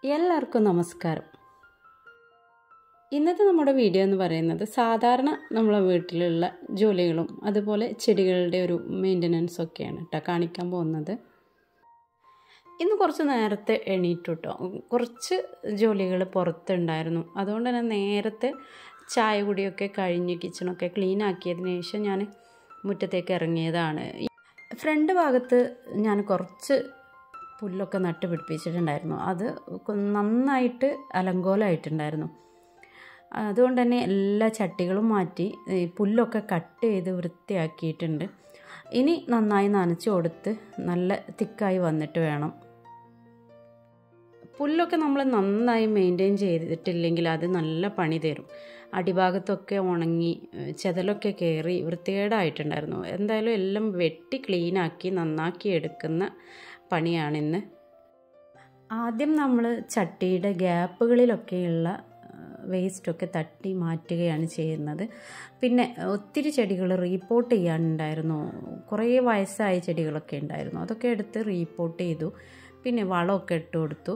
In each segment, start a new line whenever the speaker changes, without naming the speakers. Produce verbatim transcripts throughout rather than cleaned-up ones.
എല്ലാവർക്കും നമസ്കാരം. ഇന്നത്തെ നമ്മുടെ വീഡിയോ എന്ന് പറയുന്നത് സാധാരണ നമ്മളെ വീട്ടിലുള്ള ജോലികളും അതുപോലെ ചെടികളുടെ ഒരു മെയിൻ്റനൻസും ഒക്കെയാണ് കേട്ടോ കാണിക്കാൻ പോകുന്നത്. ഇന്ന് കുറച്ച് നേരത്തെ എണീറ്റു കേട്ടോ. കുറച്ച് ജോലികൾ പുറത്തുണ്ടായിരുന്നു. അതുകൊണ്ട് തന്നെ നേരത്തെ ചായ കുടിയൊക്കെ കഴിഞ്ഞ് കിച്ചണൊക്കെ ക്ലീൻ ആക്കിയതിന് ശേഷം ഞാൻ മുറ്റത്തേക്ക് ഇറങ്ങിയതാണ്. ഫ്രണ്ട് ഭാഗത്ത് ഞാൻ കുറച്ച് പുല്ലൊക്കെ നട്ട് പിടിപ്പിച്ചിട്ടുണ്ടായിരുന്നു. അത് നന്നായിട്ട് അലങ്കോലമായിട്ടുണ്ടായിരുന്നു. അതുകൊണ്ട് തന്നെ എല്ലാ ചട്ടികളും മാറ്റി പുല്ലൊക്കെ കട്ട് ചെയ്ത് വൃത്തിയാക്കിയിട്ടുണ്ട്. ഇനി നന്നായി നനച്ച് കൊടുത്ത് നല്ല തിക്കായി വന്നിട്ട് വേണം. പുല്ലൊക്കെ നമ്മൾ നന്നായി മെയിൻറ്റെയിൻ ചെയ്തിട്ടില്ലെങ്കിൽ അത് നല്ല പണി തരും. അടിഭാഗത്തൊക്കെ ഉണങ്ങി ചെതലൊക്കെ കയറി വൃത്തികേടായിട്ടുണ്ടായിരുന്നു. എന്തായാലും എല്ലാം വെട്ടി ക്ലീനാക്കി നന്നാക്കി എടുക്കുന്ന പണിയാണിന്ന്. ആദ്യം നമ്മൾ ചട്ടിയുടെ ഗ്യാപ്പുകളിലൊക്കെയുള്ള വേസ്റ്റൊക്കെ തട്ടി മാറ്റുകയാണ് ചെയ്യുന്നത്. പിന്നെ ഒത്തിരി ചെടികൾ റീപോർട്ട് ചെയ്യാനുണ്ടായിരുന്നു. കുറേ വയസ്സായ ചെടികളൊക്കെ ഉണ്ടായിരുന്നു. അതൊക്കെ എടുത്ത് റീപോർട്ട് ചെയ്തു. പിന്നെ വളമൊക്കെ ഇട്ട് കൊടുത്തു.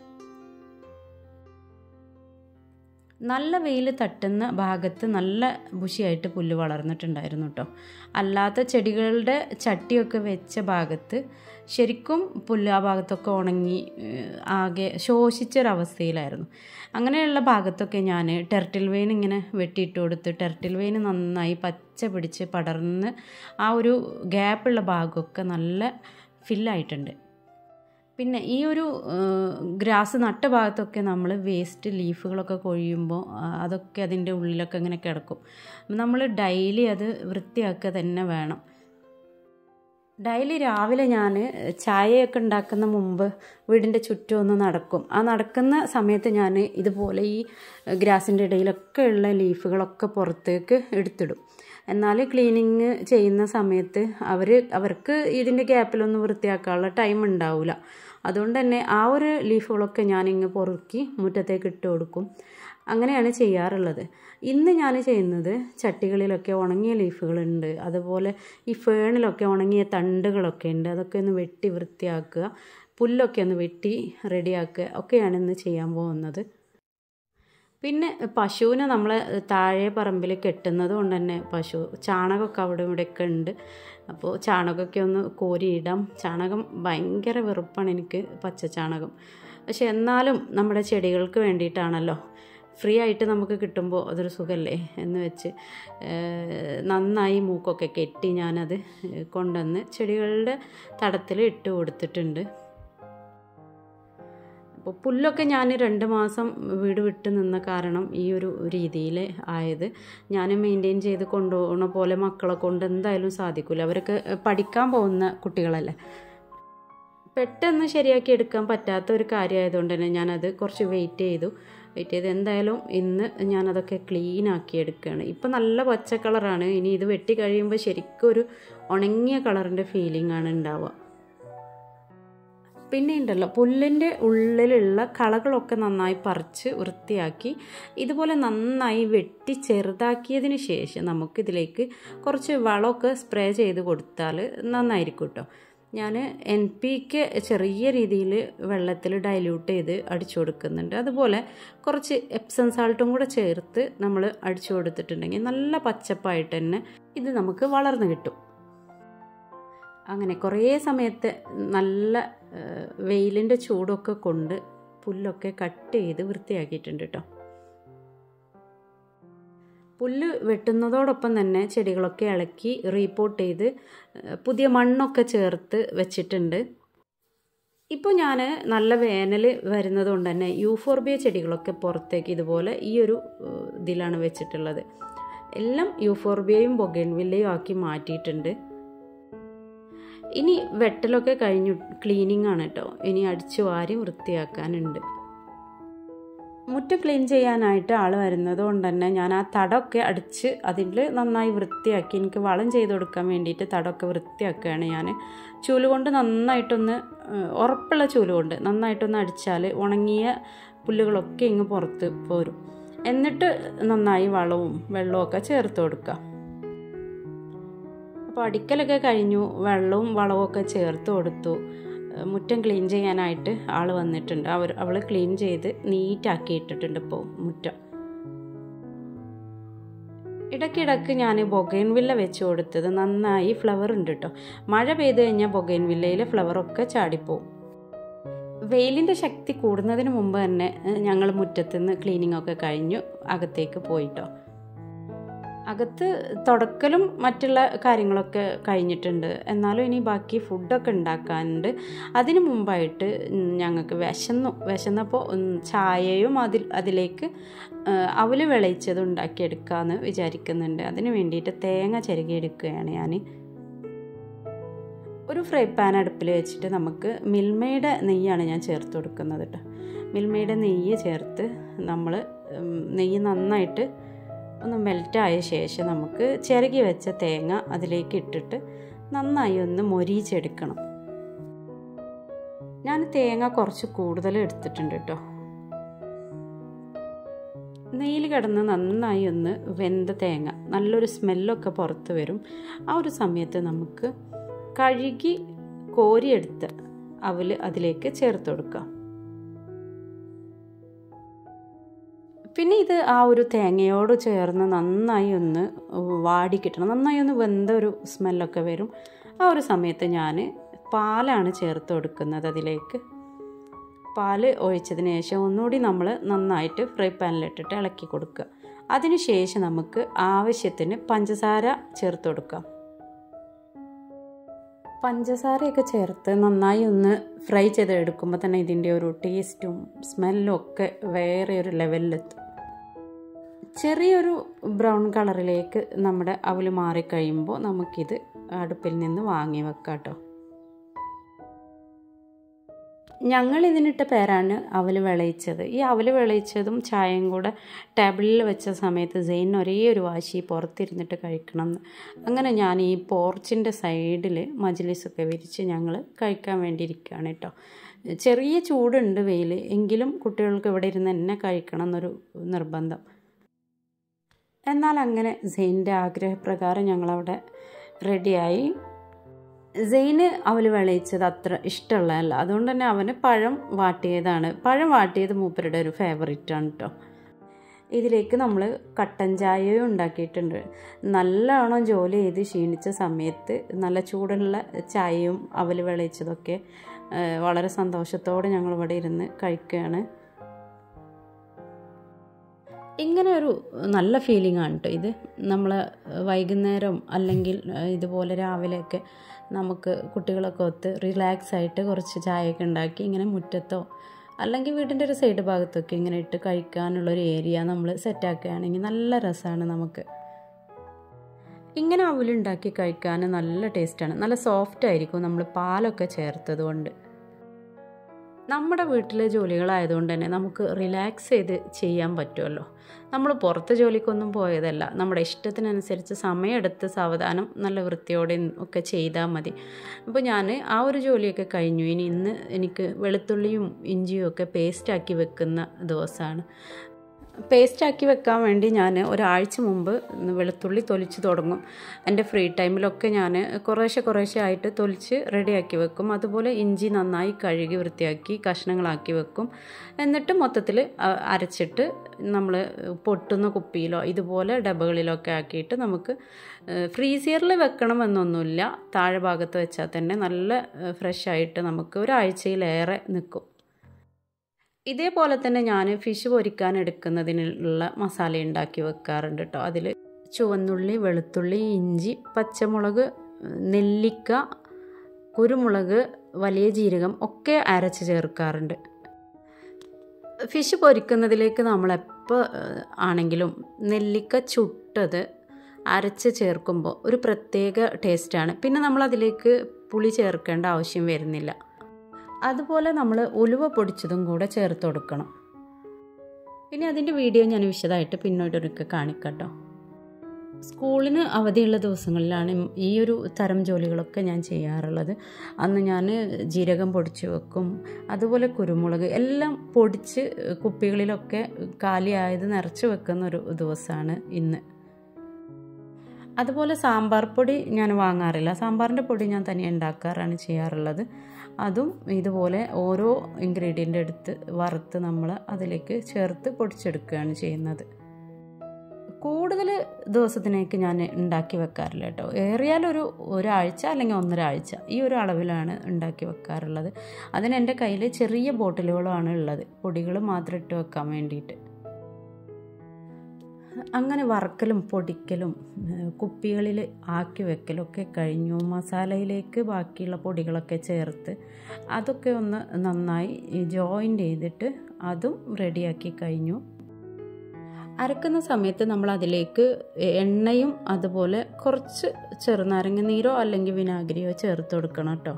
നല്ല വെയിൽ തട്ടുന്ന ഭാഗത്ത് നല്ല ബുഷിയായിട്ട് പുല്ല് വളർന്നിട്ടുണ്ടായിരുന്നു കേട്ടോ. അല്ലാത്ത ചെടികളുടെ ചട്ടിയൊക്കെ വെച്ച ഭാഗത്ത് ശരിക്കും പുല്ല് ആ ഭാഗത്തൊക്കെ ഉണങ്ങി ആകെ ശോഷിച്ചൊരവസ്ഥയിലായിരുന്നു. അങ്ങനെയുള്ള ഭാഗത്തൊക്കെ ഞാൻ ടെർട്ടിൽ വെയിൻ ഇങ്ങനെ വെട്ടിയിട്ട് കൊടുത്ത് ടെർട്ടിൽ വെയിൻ നന്നായി പച്ച പിടിച്ച് പടർന്ന് ആ ഒരു ഗ്യാപ്പുള്ള ഭാഗമൊക്കെ നല്ല ഫില്ലായിട്ടുണ്ട്. പിന്നെ ഈ ഒരു ഗ്രാസ് നട്ട ഭാഗത്തൊക്കെ നമ്മൾ വേസ്റ്റ് ലീഫുകളൊക്കെ കൊഴിയുമ്പോൾ അതൊക്കെ അതിൻ്റെ ഉള്ളിലൊക്കെ ഇങ്ങനെ കിടക്കും. നമ്മൾ ഡെയിലി അത് വൃത്തിയാക്കുക തന്നെ വേണം. ഡെയിലി രാവിലെ ഞാൻ ചായയൊക്കെ ഉണ്ടാക്കുന്ന മുമ്പ് വീടിൻ്റെ ചുറ്റും ഒന്ന് നടക്കും. ആ നടക്കുന്ന സമയത്ത് ഞാൻ ഇതുപോലെ ഈ ഗ്രാസിൻ്റെ ഇടയിലൊക്കെ ഉള്ള ലീഫുകളൊക്കെ പുറത്തേക്ക് എടുത്തിടും. എന്നാൽ ക്ലീനിങ് ചെയ്യുന്ന സമയത്ത് അവർ അവർക്ക് ഇതിൻ്റെ ഗ്യാപ്പിലൊന്നും വൃത്തിയാക്കാനുള്ള ടൈം ഉണ്ടാവില്ല. അതുകൊണ്ട് തന്നെ ആ ഒരു ലീഫുകളൊക്കെ ഞാനിങ്ങ് പൊറുക്കി മുറ്റത്തേക്ക് ഇട്ട് കൊടുക്കും. അങ്ങനെയാണ് ചെയ്യാറുള്ളത്. ഇന്ന് ഞാൻ ചെയ്യുന്നത് ചട്ടികളിലൊക്കെ ഉണങ്ങിയ ലീഫുകളുണ്ട്, അതുപോലെ ഈ ഫേണിലൊക്കെ ഉണങ്ങിയ തണ്ടുകളൊക്കെ ഉണ്ട്. അതൊക്കെ ഒന്ന് വെട്ടി വൃത്തിയാക്കുക, പുല്ലൊക്കെ ഒന്ന് വെട്ടി റെഡിയാക്കുക ഒക്കെയാണ് ഇന്ന് ചെയ്യാൻ പോകുന്നത്. പിന്നെ പശുവിനെ നമ്മൾ താഴെ പറമ്പിൽ കെട്ടുന്നത് കൊണ്ട് തന്നെ പശു ചാണകമൊക്കെ അവിടെ ഇവിടെയൊക്കെ ഉണ്ട്. അപ്പോൾ ചാണകമൊക്കെ ഒന്ന് കോരിയിടാം. ചാണകം ഭയങ്കര വെറുപ്പാണ് എനിക്ക്, പച്ച ചാണകം. പക്ഷെ എന്നാലും നമ്മുടെ ചെടികൾക്ക് വേണ്ടിയിട്ടാണല്ലോ, ഫ്രീ ആയിട്ട് നമുക്ക് കിട്ടുമ്പോൾ അതൊരു സുഖമല്ലേ എന്ന് വെച്ച് നന്നായി മൂക്കൊക്കെ കെട്ടി ഞാനത് കൊണ്ടുവന്ന് ചെടികളുടെ തടത്തിൽ ഇട്ട് കൊടുത്തിട്ടുണ്ട്. അപ്പോൾ പുല്ലൊക്കെ ഞാൻ രണ്ട് മാസം വീട് വിട്ട് നിന്ന കാരണം ഈ ഒരു രീതിയിൽ ആയത്. ഞാൻ മെയിൻറ്റെയിൻ ചെയ്ത് കൊണ്ടുപോകണ പോലെ മക്കളെ കൊണ്ട് എന്തായാലും സാധിക്കില്ല. അവരൊക്കെ പഠിക്കാൻ പോകുന്ന കുട്ടികളല്ലേ. പെട്ടെന്ന് ശരിയാക്കി എടുക്കാൻ പറ്റാത്ത ഒരു കാര്യമായതുകൊണ്ട് തന്നെ ഞാനത് കുറച്ച് വെയിറ്റ് ചെയ്തു വെയിറ്റ് ചെയ്ത് എന്തായാലും ഇന്ന് ഞാനതൊക്കെ ക്ലീൻ ആക്കി എടുക്കുകയാണ്. ഇപ്പം നല്ല പച്ച കളറാണ്. ഇനി ഇത് വെട്ടി കഴിയുമ്പോൾ ശരിക്കും ഒരു ഉണങ്ങിയ കളറിൻ്റെ ഫീലിംഗ് ആണ് ഉണ്ടാവുക. പിന്നെ ഉണ്ടല്ലോ, പുല്ലിൻ്റെ ഉള്ളിലുള്ള കളകളൊക്കെ നന്നായി പറിച്ച് വൃത്തിയാക്കി ഇതുപോലെ നന്നായി വെട്ടി ചെറുതാക്കിയതിന് ശേഷം നമുക്കിതിലേക്ക് കുറച്ച് വളമൊക്കെ സ്പ്രേ ചെയ്ത് കൊടുത്താൽ നന്നായിരിക്കും കേട്ടോ. ഞാൻ എൻ പി കെ ചെറിയ രീതിയിൽ വെള്ളത്തിൽ ഡൈല്യൂട്ട് ചെയ്ത് അടിച്ചു കൊടുക്കുന്നുണ്ട്. അതുപോലെ കുറച്ച് എപ്സം സാൾട്ടും കൂടെ ചേർത്ത് നമ്മൾ അടിച്ചു കൊടുത്തിട്ടുണ്ടെങ്കിൽ നല്ല പച്ചപ്പായിട്ട് തന്നെ ഇത് നമുക്ക് വളർന്നു കിട്ടും. അങ്ങനെ കുറേ സമയത്ത് നല്ല വെയിലിൻ്റെ ചൂടൊക്കെ കൊണ്ട് പുല്ലൊക്കെ കട്ട് ചെയ്ത് വൃത്തിയാക്കിയിട്ടുണ്ട് കേട്ടോ. പുല്ല് വെട്ടുന്നതോടൊപ്പം തന്നെ ചെടികളൊക്കെ ഇളക്കി റീപോർട്ട് ചെയ്ത് പുതിയ മണ്ണൊക്കെ ചേർത്ത് വെച്ചിട്ടുണ്ട്. ഇപ്പോൾ ഞാൻ നല്ല വേനൽ വരുന്നത് കൊണ്ട് തന്നെ യൂഫോർബിയ ചെടികളൊക്കെ പുറത്തേക്ക് ഇതുപോലെ ഈ ഒരു ഇതിലാണ് വെച്ചിട്ടുള്ളത്. എല്ലാം യൂഫോർബിയയും ബൊഗൈൻവില്ലയും ആക്കി മാറ്റിയിട്ടുണ്ട്. ഇനി വെട്ടലൊക്കെ കഴിഞ്ഞു ക്ലീനിങ് ആണ് കേട്ടോ. ഇനി അടിച്ചു വാരി വൃത്തിയാക്കാനുണ്ട്. മുറ്റം ക്ലീൻ ചെയ്യാനായിട്ട് ആൾ വരുന്നത് കൊണ്ട് തന്നെ ഞാൻ ആ തടമൊക്കെ അടിച്ച് അതിൽ നന്നായി വൃത്തിയാക്കി എനിക്ക് വളം ചെയ്ത് കൊടുക്കാൻ വേണ്ടിയിട്ട് തടമൊക്കെ വൃത്തിയാക്കുകയാണ് ഞാൻ. ചൂല് കൊണ്ട് നന്നായിട്ടൊന്ന്, ഉറപ്പുള്ള ചൂല് കൊണ്ട് നന്നായിട്ടൊന്ന് അടിച്ചാൽ ഉണങ്ങിയ പുല്ലുകളൊക്കെ ഇങ്ങ് പുറത്ത് പോരും. എന്നിട്ട് നന്നായി വളവും വെള്ളമൊക്കെ ചേർത്ത് കൊടുക്കുക. അപ്പോൾ അടിക്കലൊക്കെ കഴിഞ്ഞു, വെള്ളവും വളവും ഒക്കെ ചേർത്ത് കൊടുത്തു. മുറ്റം ക്ലീൻ ചെയ്യാനായിട്ട് ആൾ വന്നിട്ടുണ്ട്. അവർ അവൾ ക്ലീൻ ചെയ്ത് നീറ്റാക്കി ഇട്ടിട്ടുണ്ട് ഇപ്പോൾ മുറ്റം. ഇടയ്ക്കിടയ്ക്ക് ഞാൻ ബൊഗൈൻവില്ല വെച്ച് കൊടുത്തത് നന്നായി ഫ്ലവർ ഉണ്ട് കേട്ടോ. മഴ പെയ്ത് കഴിഞ്ഞാൽ ബൊഗൈൻവില്ലയിലെ ഫ്ലവറൊക്കെ ചാടിപ്പോവും. വെയിലിൻ്റെ ശക്തി കൂടുന്നതിന് മുമ്പ് തന്നെ ഞങ്ങൾ മുറ്റത്തുനിന്ന് ക്ലീനിങ് ഒക്കെ കഴിഞ്ഞു അകത്തേക്ക് പോയിട്ടോ. അകത്ത് തുടക്കലും മറ്റുള്ള കാര്യങ്ങളൊക്കെ കഴിഞ്ഞിട്ടുണ്ട്. എന്നാലും ഇനി ബാക്കി ഫുഡൊക്കെ ഉണ്ടാക്കാനുണ്ട്. അതിന് മുമ്പായിട്ട് ഞങ്ങൾക്ക് വിശന്നു വിശന്നപ്പോൾ ചായയും അതിൽ അതിലേക്ക് അവൽ വിളയിച്ചത് ഉണ്ടാക്കിയെടുക്കാമെന്ന് വിചാരിക്കുന്നുണ്ട്. അതിന് വേണ്ടിയിട്ട് തേങ്ങ ചിരകിയെടുക്കുകയാണ് ഞാൻ. ഒരു ഫ്രൈ പാൻ അടുപ്പിൽ വെച്ചിട്ട് നമുക്ക് മിൽമയുടെ നെയ്യാണ് ഞാൻ ചേർത്ത് കൊടുക്കുന്നത് കേട്ടോ. മിൽമയുടെ നെയ്യ് ചേർത്ത് നമ്മൾ നെയ്യ് നന്നായിട്ട് ഒന്ന് മെൽറ്റായ ശേഷം നമുക്ക് ചിരകി വെച്ച തേങ്ങ അതിലേക്ക് ഇട്ടിട്ട് നന്നായി ഒന്ന് മൊരിയിച്ചെടുക്കണം. ഞാൻ തേങ്ങ കുറച്ച് കൂടുതൽ എടുത്തിട്ടുണ്ട് കേട്ടോ. നെയ്യിൽ കിടന്ന് നന്നായി ഒന്ന് വെന്ത തേങ്ങ നല്ലൊരു സ്മെല്ലൊക്കെ പുറത്ത് വരും. ആ ഒരു സമയത്ത് നമുക്ക് കഴുകി കോരിയെടുത്ത് അവൽ അതിലേക്ക് ചേർത്ത് കൊടുക്കാം. പിന്നെ ഇത് ആ ഒരു തേങ്ങയോട് ചേർന്ന് നന്നായി ഒന്ന് വാടി കിട്ടണം. നന്നായി ഒന്ന് വെന്ത ഒരു സ്മെല്ലൊക്കെ വരും. ആ ഒരു സമയത്ത് ഞാൻ പാലാണ് ചേർത്ത് കൊടുക്കുന്നത്. അതിലേക്ക് പാൽ ഒഴിച്ചതിന് ശേഷം ഒന്നുകൂടി നമ്മൾ നന്നായിട്ട് ഫ്രൈ പാനിലിട്ടിട്ട് ഇളക്കി കൊടുക്കുക. അതിന് ശേഷം നമുക്ക് ആവശ്യത്തിന് പഞ്ചസാര ചേർത്ത് കൊടുക്കാം. പഞ്ചസാരയൊക്കെ ചേർത്ത് നന്നായി ഒന്ന് ഫ്രൈ ചെയ്തെടുക്കുമ്പോൾ തന്നെ ഇതിൻ്റെ ഒരു ടേസ്റ്റും സ്മെല്ലും ഒക്കെ വേറെ ഒരു ലെവലിലെത്തും. ചെറിയൊരു ബ്രൗൺ കളറിലേക്ക് നമ്മുടെ അവൽ മാറിക്കഴിയുമ്പോൾ നമുക്കിത് അടുപ്പിൽ നിന്ന് വാങ്ങി വെക്കാം കേട്ടോ. ഞങ്ങൾ ഇതിനിട്ട പേരാണ് അവൽ വിളയിച്ചത്. ഈ അവൽ വിളയിച്ചതും ചായയും കൂടെ ടേബിളിൽ വെച്ച സമയത്ത് സെയിൻ ഒരേ ഒരു വാശി പുറത്തിരുന്നിട്ട് കഴിക്കണം എന്ന്. അങ്ങനെ ഞാൻ ഈ പോർച്ചിൻ്റെ സൈഡിൽ മജ്ലിസൊക്കെ വിരിച്ച് ഞങ്ങൾ കഴിക്കാൻ വേണ്ടി ഇരിക്കുകയാണ് കേട്ടോ. ചെറിയ ചൂടുണ്ട് വെയിൽ, എങ്കിലും കുട്ടികൾക്ക് ഇവിടെ ഇരുന്ന് തന്നെ കഴിക്കണം എന്നൊരു നിർബന്ധം. എന്നാൽ അങ്ങനെ സെയിൻ്റെ ആഗ്രഹപ്രകാരം ഞങ്ങളവിടെ റെഡിയായി. സെയിന് അവൽ വിളയിച്ചത് അത്ര ഇഷ്ടമുള്ളതല്ല, അതുകൊണ്ട് തന്നെ അവന് പഴം വാട്ടിയതാണ്. പഴം വാട്ടിയത് മൂപ്പരുടെ ഒരു ഫേവറേറ്റാണ് കേട്ടോ. ഇതിലേക്ക് നമ്മൾ കട്ടൻ ചായയും ഉണ്ടാക്കിയിട്ടുണ്ട്. നല്ലോണം ജോലി ചെയ്ത് ക്ഷീണിച്ച സമയത്ത് നല്ല ചൂടുള്ള ചായയും അവൽ വിളയിച്ചതൊക്കെ വളരെ സന്തോഷത്തോടെ ഞങ്ങളിവിടെ ഇരുന്ന് കഴിക്കുകയാണ്. ഇങ്ങനെ ഒരു നല്ല ഫീലിംഗ് ആണ് കേട്ടോ ഇത്. നമ്മൾ വൈകുന്നേരം അല്ലെങ്കിൽ ഇതുപോലെ രാവിലെയൊക്കെ നമുക്ക് കുട്ടികളൊക്കെ ഒത്ത് റിലാക്സ് ആയിട്ട് കുറച്ച് ചായയൊക്കെ ഉണ്ടാക്കി ഇങ്ങനെ മുറ്റത്തോ അല്ലെങ്കിൽ വീടിൻ്റെ ഒരു സൈഡ് ഭാഗത്തൊക്കെ ഇങ്ങനെ ഇട്ട് കഴിക്കാനുള്ളൊരു ഏരിയ നമ്മൾ സെറ്റാക്കുകയാണെങ്കിൽ നല്ല രസമാണ് നമുക്ക്. ഇങ്ങനെ അവലുണ്ടാക്കി കഴിക്കാൻ നല്ല ടേസ്റ്റാണ്. നല്ല സോഫ്റ്റ് ആയിരിക്കും നമ്മൾ പാലൊക്കെ ചേർത്തത് കൊണ്ട്. നമ്മുടെ വീട്ടിലെ ജോലികളായതുകൊണ്ട് തന്നെ നമുക്ക് റിലാക്സ് ചെയ്ത് ചെയ്യാൻ പറ്റുമല്ലോ. നമ്മൾ പുറത്ത് ജോലിക്കൊന്നും പോയതല്ല, നമ്മുടെ ഇഷ്ടത്തിനനുസരിച്ച് സമയമെടുത്ത് സാവധാനം നല്ല വൃത്തിയോടെ ഒക്കെ ചെയ്താൽ മതി. അപ്പോൾ ഞാൻ ആ ഒരു ജോലിയൊക്കെ കഴിഞ്ഞു. ഇനി ഇന്ന് എനിക്ക് വെളുത്തുള്ളിയും ഇഞ്ചിയും ഒക്കെ പേസ്റ്റാക്കി വെക്കുന്ന ദിവസമാണ്. പേസ്റ്റാക്കി വെക്കാൻ വേണ്ടി ഞാൻ ഒരാഴ്ച മുമ്പ് വെളുത്തുള്ളി തൊലിച്ച് തുടങ്ങും. എൻ്റെ ഫ്രീ ടൈമിലൊക്കെ ഞാൻ കുറേശ്ശെ കുറേശ്ശെ ആയിട്ട് തൊലിച്ച് റെഡിയാക്കി വെക്കും. അതുപോലെ ഇഞ്ചി നന്നായി കഴുകി വൃത്തിയാക്കി കഷ്ണങ്ങളാക്കി വെക്കും. എന്നിട്ട് മൊത്തത്തിൽ അരച്ചിട്ട് നമ്മൾ പൊട്ടുന്ന കുപ്പിയിലോ ഇതുപോലെ ഡബകളിലൊക്കെ ആക്കിയിട്ട് നമുക്ക് ഫ്രീസറിൽ വെക്കണമെന്നൊന്നുമില്ല. താഴെ ഭാഗത്ത് വെച്ചാൽ തന്നെ നല്ല ഫ്രഷായിട്ട് നമുക്ക് ഒരാഴ്ചയിലേറെ നിൽക്കും. ഇതേപോലെ തന്നെ ഞാൻ ഫിഷ് പൊരിക്കാൻ എടുക്കുന്നതിനുള്ള മസാല ഉണ്ടാക്കി വെക്കാറുണ്ട് കേട്ടോ. അതിൽ ചുവന്നുള്ളി, വെളുത്തുള്ളി, ഇഞ്ചി, പച്ചമുളക്, നെല്ലിക്ക, കുരുമുളക്, വലിയ ജീരകം ഒക്കെ അരച്ച് ചേർക്കാറുണ്ട്. ഫിഷ് പൊരിക്കുന്നതിലേക്ക് നമ്മളെപ്പോൾ ആണെങ്കിലും നെല്ലിക്ക ചുട്ടത് അരച്ച് ചേർക്കുമ്പോൾ ഒരു പ്രത്യേക ടേസ്റ്റാണ്. പിന്നെ നമ്മളതിലേക്ക് പുളി ചേർക്കേണ്ട ആവശ്യം വരുന്നില്ല. അതുപോലെ നമ്മൾ ഉലുവ പൊടിച്ചതും കൂടെ ചേർത്ത് കൊടുക്കണം. ഇനി അതിൻ്റെ വീഡിയോ ഞാൻ വിശദമായിട്ട് പിന്നോട്ടൊരുക്കെ കാണിക്കാം കേട്ടോ. സ്കൂളിന് അവധിയുള്ള ദിവസങ്ങളിലാണ് ഈ ഒരു തരം ജോലികളൊക്കെ ഞാൻ ചെയ്യാറുള്ളത്. അന്ന് ഞാൻ ജീരകം പൊടിച്ച് വെക്കും, അതുപോലെ കുരുമുളക് എല്ലാം പൊടിച്ച് കുപ്പികളിലൊക്കെ കാലിയായത് നിറച്ച് വെക്കുന്ന ഒരു ദിവസമാണ് ഇന്ന്. അതുപോലെ സാമ്പാർ പൊടി ഞാൻ വാങ്ങാറില്ല. സാമ്പാറിൻ്റെ പൊടി ഞാൻ തനിയെ ഉണ്ടാക്കാറാണ് ചെയ്യാറുള്ളത്. അതും ഇതുപോലെ ഓരോ ഇൻഗ്രീഡിയൻ്റ് എടുത്ത് വറുത്ത് നമ്മൾ അതിലേക്ക് ചേർത്ത് പൊടിച്ചെടുക്കുകയാണ് ചെയ്യുന്നത്. കൂടുതൽ ദിവസത്തിനേക്ക് ഞാൻ ഉണ്ടാക്കി വെക്കാറില്ല കേട്ടോ. ഏറിയാലൊരു ഒരാഴ്ച അല്ലെങ്കിൽ ഒന്നരാഴ്ച ഈ ഒരു അളവിലാണ് ഉണ്ടാക്കി വെക്കാറുള്ളത്. അതിന് എൻ്റെ കയ്യിൽ ചെറിയ ബോട്ടിലുകളാണ് ഉള്ളത്, പൊടികൾ മാത്രം ഇട്ട് വെക്കാൻ വേണ്ടിയിട്ട്. അങ്ങനെ വറക്കലും പൊടിക്കലും കുപ്പികളിൽ ആക്കി വെക്കലും ഒക്കെ കഴിഞ്ഞു. മസാലയിലേക്ക് ബാക്കിയുള്ള പൊടികളൊക്കെ ചേർത്ത് അതൊക്കെ ഒന്ന് നന്നായി ജോയിൻ്റ് ചെയ്തിട്ട് അതും റെഡിയാക്കി കഴിഞ്ഞു. അരക്കുന്ന സമയത്ത് നമ്മൾ അതിലേക്ക് എണ്ണയും അതുപോലെ കുറച്ച് ചെറുനാരങ്ങ നീരോ അല്ലെങ്കിൽ വിനാഗിരിയോ ചേർത്ത് കൊടുക്കണം കേട്ടോ.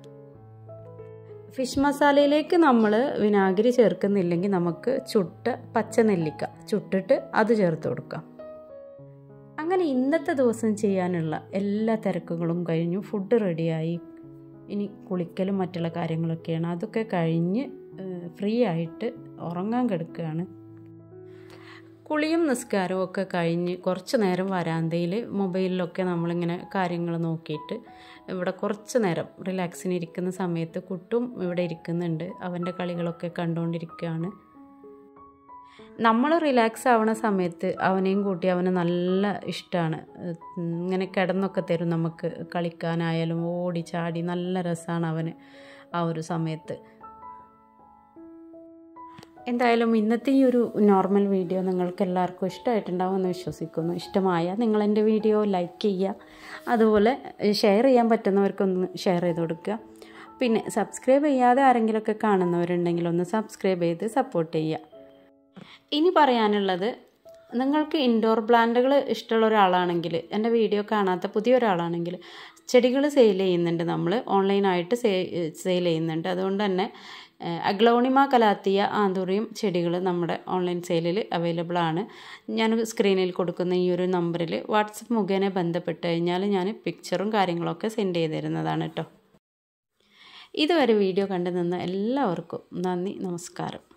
ഫിഷ് മസാലയിലേക്ക് നമ്മൾ വിനാഗിരി ചേർക്കുന്നില്ലെങ്കിൽ നമുക്ക് ചുട്ട പച്ച നെല്ലിക്ക ചുട്ടിട്ട് അത് ചേർത്ത് കൊടുക്കാം. അങ്ങനെ ഇന്നത്തെ ദിവസം ചെയ്യാനുള്ള എല്ലാ തിരക്കുകളും കഴിഞ്ഞു. ഫുഡ് റെഡിയായി. ഇനി കുളിക്കലും മറ്റുള്ള കാര്യങ്ങളൊക്കെയാണ്. അതൊക്കെ കഴിഞ്ഞ് ഫ്രീ ആയിട്ട് ഉറങ്ങാൻ കിടക്കുകയാണ്. കുളിയും നിസ്കാരവും ഒക്കെ കഴിഞ്ഞ് കുറച്ച് നേരം വരാന്തയിൽ മൊബൈലിലൊക്കെ നമ്മളിങ്ങനെ കാര്യങ്ങൾ നോക്കിയിട്ട് ഇവിടെ കുറച്ച് നേരം റിലാക്സിന് ഇരിക്കുന്ന സമയത്ത് കുട്ടും ഇവിടെ ഇരിക്കുന്നുണ്ട്. അവൻ്റെ കളികളൊക്കെ കണ്ടുകൊണ്ടിരിക്കുകയാണ്. നമ്മൾ റിലാക്സ് ആവണ സമയത്ത് അവനെയും കൂട്ടി അവന് നല്ല ഇഷ്ടമാണ്. ഇങ്ങനെ കിടന്നൊക്കെ തരും നമുക്ക് കളിക്കാനായാലും ഓടി ചാടി നല്ല രസമാണ് അവന് ആ ഒരു സമയത്ത്. എന്തായാലും ഇന്നത്തെ ഈ ഒരു നോർമൽ വീഡിയോ നിങ്ങൾക്ക് എല്ലാവർക്കും ഇഷ്ടമായിട്ടുണ്ടാവുമെന്ന് വിശ്വസിക്കുന്നു. ഇഷ്ടമായ നിങ്ങൾ എൻ്റെ വീഡിയോ ലൈക്ക് ചെയ്യുക, അതുപോലെ ഷെയർ ചെയ്യാൻ പറ്റുന്നവർക്കൊന്ന് ഷെയർ ചെയ്ത് കൊടുക്കുക. പിന്നെ സബ്സ്ക്രൈബ് ചെയ്യാതെ ആരെങ്കിലുമൊക്കെ കാണുന്നവരുണ്ടെങ്കിൽ ഒന്ന് സബ്സ്ക്രൈബ് ചെയ്ത് സപ്പോർട്ട് ചെയ്യുക. ഇനി പറയാനുള്ളത്, നിങ്ങൾക്ക് ഇൻഡോർ പ്ലാന്റുകൾ ഇഷ്ടമുള്ള ഒരാളാണെങ്കിൽ, എൻ്റെ വീഡിയോ കാണാത്ത പുതിയൊരാളാണെങ്കിൽ, ചെടികൾ സെയിൽ ചെയ്യുന്നുണ്ട്. നമ്മൾ ഓൺലൈനായിട്ട് സെയിൽ ചെയ്യുന്നുണ്ട്. അതുകൊണ്ട് തന്നെ അഗ്ലോണിമ കലാത്തിയ ആന്തൂറിയം ചെടികൾ നമ്മുടെ ഓൺലൈൻ സെയിലിൽ അവൈലബിൾ ആണ്. ഞാൻ സ്ക്രീനിൽ കൊടുക്കുന്ന ഈ ഒരു നമ്പറിൽ വാട്സപ്പ് മുഖേന ബന്ധപ്പെട്ട് കഴിഞ്ഞാൽ ഞാൻ പിക്ചറും കാര്യങ്ങളൊക്കെ സെൻഡ് ചെയ്ത് തരുന്നതാണ് കേട്ടോ. ഇതുവരെ വീഡിയോ കണ്ടു നിന്ന എല്ലാവർക്കും നന്ദി, നമസ്കാരം.